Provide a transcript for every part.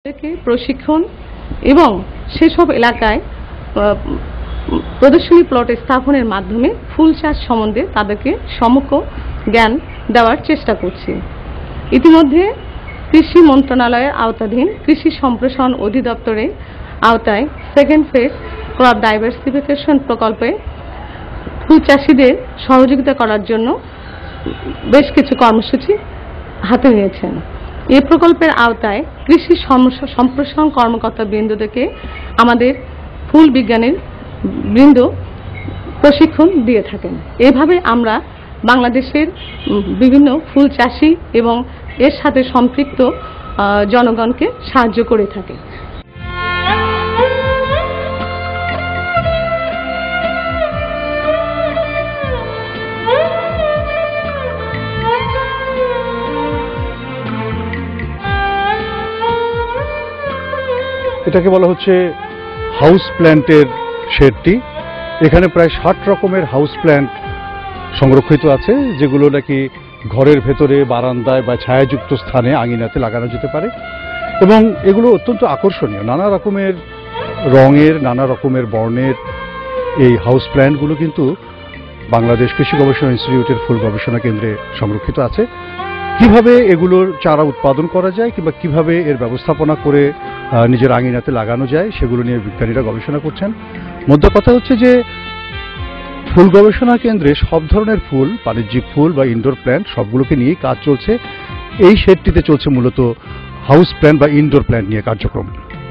তাদেরকে প্রশিক্ষণ এবং সেসব এলাকায় প্রদর্শনী প্লট স্থাপনের মাধ্যমে ফুল চাষ সম্বন্ধে তাদেরকে সম্যক জ্ঞান দেওয়ার চেষ্টা করছি। ইতিমধ্যে কৃষি মন্ত্রণালয়ের আওতাধীন কৃষি সম্প্রসারণ অধিদপ্তরের আওতায় সেকেন্ড ফেজ ক্রপ ডাইভার্সিফিকেশন প্রকল্পে ফুল চাষিদের সহযোগিতা করার জন্য বেশ কিছু কর্মসূচি হাতে নিয়েছেন। এই প্রকল্পের আওতায় কৃষি সম্প্রসারণ কর্মকর্তা বৃন্দদেরকে আমাদের ফুল বিজ্ঞানীর বৃন্দ প্রশিক্ষণ দিয়ে থাকেন। এভাবে আমরা বাংলাদেশের বিভিন্ন ফুল চাষি এবং এর সাথে সম্পৃক্ত জনগণকে সাহায্য করে থাকি। এটাকে বলা হচ্ছে হাউস প্ল্যান্টের শেডটি। এখানে প্রায় 60 রকমের হাউস প্ল্যান্ট সংরক্ষিত আছে, যেগুলো নাকি ঘরের ভেতরে, বারান্দায় বা ছায়াযুক্ত স্থানে, আঙিনাতে লাগানো যেতে পারে। এবং এগুলো অত্যন্ত আকর্ষণীয়, নানা রকমের রঙের, নানা রকমের বর্ণের এই হাউস প্ল্যান্টগুলো কিন্তু বাংলাদেশ কৃষি গবেষণা ইনস্টিটিউটের ফুল গবেষণা কেন্দ্রে সংরক্ষিত আছে। কিভাবে এগুলোর চারা উৎপাদন করা যায় কিংবা কিভাবে এর ব্যবস্থাপনা করে নিজের আঙিনাতে লাগানো যায় সেগুলো নিয়ে বিজ্ঞানীরা গবেষণা করছেন। মোদ্দা কথা হচ্ছে যে ফুল গবেষণা কেন্দ্রে সব ধরনের ফুল, বাণিজ্যিক ফুল বা ইনডোর প্ল্যান্ট সবগুলোকে নিয়েই কাজ চলছে। এই শেডটিতে চলছে মূলত হাউস প্ল্যান্ট বা ইনডোর প্ল্যান্ট নিয়ে কার্যক্রম।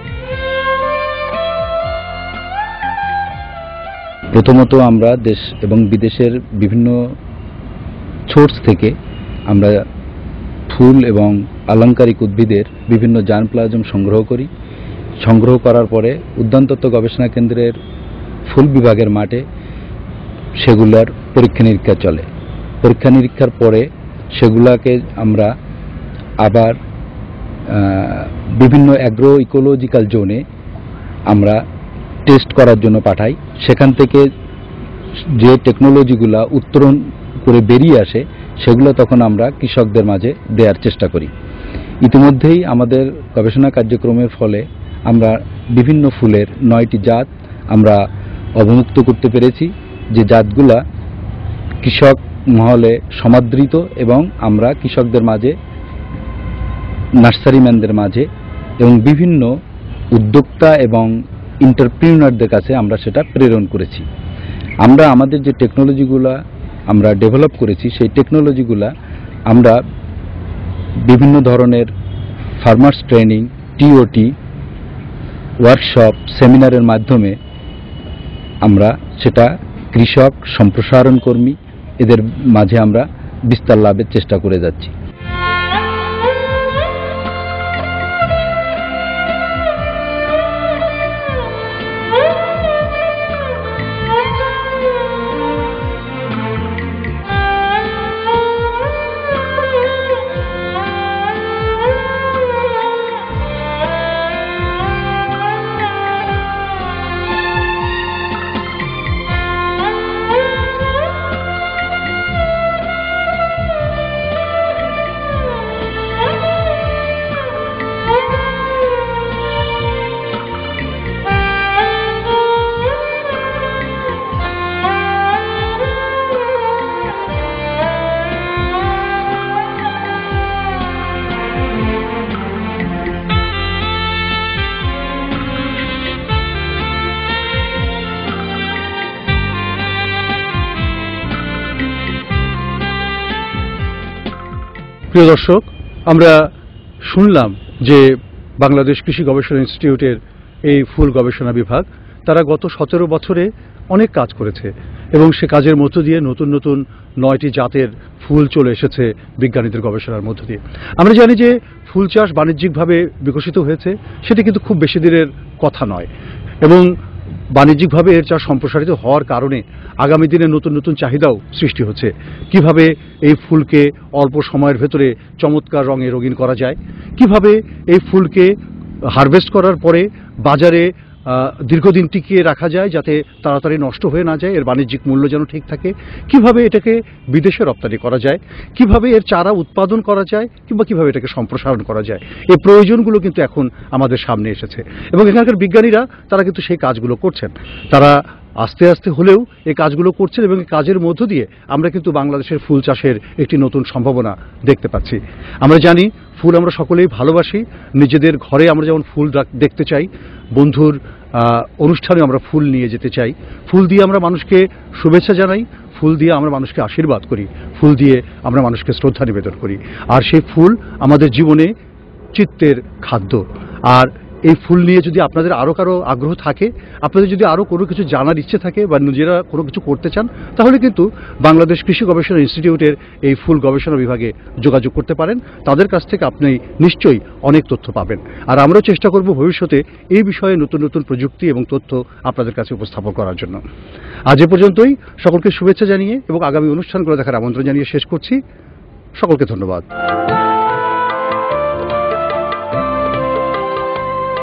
প্রথমত আমরা দেশ এবং বিদেশের বিভিন্ন সোর্স থেকে আমরা ফুল এবং আলংকারিক উদ্ভিদের বিভিন্ন জার্মপ্লাজম সংগ্রহ করি। সংগ্রহ করার পরে উদ্যানতত্ত্ব গবেষণা কেন্দ্রের ফুল বিভাগের মাঠে সেগুলার পরীক্ষা নিরীক্ষা চলে। পরীক্ষা নিরীক্ষার পরে সেগুলাকে আমরা আবার বিভিন্ন অ্যাগ্রো ইকোলজিক্যাল জোনে আমরা টেস্ট করার জন্য পাঠাই। সেখান থেকে যে টেকনোলজিগুলা উত্তরণ করে বেরিয়ে আসে সেগুলো তখন আমরা কৃষকদের মাঝে দেওয়ার চেষ্টা করি। ইতিমধ্যেই আমাদের গবেষণা কার্যক্রমের ফলে আমরা বিভিন্ন ফুলের 9টি জাত আমরা অবমুক্ত করতে পেরেছি, যে জাতগুলা কৃষক মহলে সমাদৃত এবং আমরা কৃষকদের মাঝে, নার্সারিম্যানদের মাঝে এবং বিভিন্ন উদ্যোক্তা এবং এন্টারপ্রেনিউরদের কাছে আমরা সেটা প্রেরণ করেছি। আমরা আমাদের যে টেকনোলজিগুলা আমরা ডেভেলপ করেছি সেই টেকনোলজিগুলা আমরা বিভিন্ন ধরনের ফার্মার্স ট্রেনিং, টিওটি, ওয়ার্কশপ, সেমিনারের মাধ্যমে আমরা সেটা কৃষক, সম্প্রসারণ কর্মী এদের মাঝে আমরা বিস্তার লাভের চেষ্টা করে যাচ্ছি। প্রিয় দর্শক, আমরা শুনলাম যে বাংলাদেশ কৃষি গবেষণা ইনস্টিটিউটের এই ফুল গবেষণা বিভাগ তারা গত 17 বছরে অনেক কাজ করেছে এবং সে কাজের মধ্য দিয়ে নতুন নতুন 9টি জাতের ফুল চলে এসেছে বিজ্ঞানীদের গবেষণার মধ্য দিয়ে। আমরা জানি যে ফুল চাষ বাণিজ্যিকভাবে বিকশিত হয়েছে, সেটি কিন্তু খুব বেশি দিনের কথা নয় এবং বাণিজ্যিকভাবে এর চাষ সম্প্রসারিত হওয়ার কারণে আগামী দিনে নতুন নতুন চাহিদাও সৃষ্টি হচ্ছে। কিভাবে এই ফুলকে অল্প সময়ের ভেতরে চমৎকার রঙে রঙিন করা যায়, কিভাবে এই ফুলকে হারভেস্ট করার পরে বাজারে দীর্ঘদিন টিকিয়ে রাখা যায়, যাতে তাড়াতাড়ি নষ্ট হয়ে না যায়, এর বাণিজ্যিক মূল্য যেন ঠিক থাকে, কিভাবে এটাকে বিদেশে রপ্তানি করা যায়, কিভাবে এর চারা উৎপাদন করা যায়, কিংবা কিভাবে এটাকে সম্প্রসারণ করা যায়, এই প্রয়োজনগুলো কিন্তু এখন আমাদের সামনে এসেছে এবং এখানকার বিজ্ঞানীরা তারা কিন্তু সেই কাজগুলো করছেন। তারা আস্তে আস্তে হলেও এই কাজগুলো করছেন এবং এই কাজের মধ্য দিয়ে আমরা কিন্তু বাংলাদেশের ফুল চাষের একটি নতুন সম্ভাবনা দেখতে পাচ্ছি। আমরা জানি ফুল আমরা সকলেই ভালোবাসি, নিজেদের ঘরে আমরা যেমন ফুল দেখতে চাই, বন্ধুর অনুষ্ঠানে আমরা ফুল নিয়ে যেতে চাই, ফুল দিয়ে আমরা মানুষকে শুভেচ্ছা জানাই, ফুল দিয়ে আমরা মানুষকে আশীর্বাদ করি, ফুল দিয়ে আমরা মানুষকে শ্রদ্ধা নিবেদন করি। আর সেই ফুল আমাদের জীবনে চিত্তের খাদ্য। আর এই ফুল নিয়ে যদি আপনাদের আরও কারো আগ্রহ থাকে, আপনাদের যদি আরও কোনো কিছু জানার ইচ্ছে থাকে বা নিজেরা কোনো কিছু করতে চান, তাহলে কিন্তু বাংলাদেশ কৃষি গবেষণা ইনস্টিটিউটের এই ফুল গবেষণা বিভাগে যোগাযোগ করতে পারেন। তাদের কাছ থেকে আপনি নিশ্চয়ই অনেক তথ্য পাবেন। আর আমরাও চেষ্টা করব ভবিষ্যতে এই বিষয়ে নতুন নতুন প্রযুক্তি এবং তথ্য আপনাদের কাছে উপস্থাপন করার জন্য। আজ এ পর্যন্তই। সকলকে শুভেচ্ছা জানিয়ে এবং আগামী অনুষ্ঠানগুলো দেখার আমন্ত্রণ জানিয়ে শেষ করছি। সকলকে ধন্যবাদ।